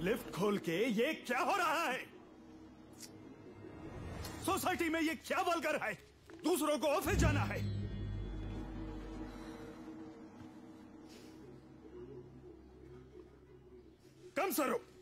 Lift खोल के ये क्या हो रहा है? सोसाइटी में ये क्या वल्गर है? दूसरों को ऑफिस जाना है। कम सरो।